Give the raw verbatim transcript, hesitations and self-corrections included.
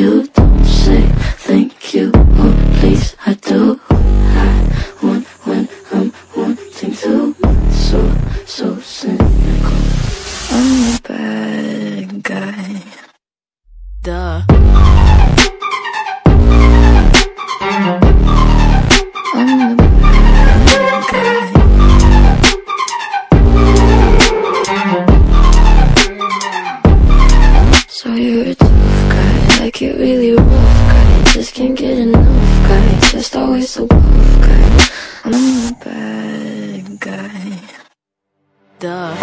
You don't say thank you, oh please I do. I want when I'm wanting to. So, so cynical. I'm a bad guy. Duh. I'm a bad guy. So you're a tough guy, like it really rough guy. Just can't get enough guy, just always so buff guy. I'm a bad guy. Duh.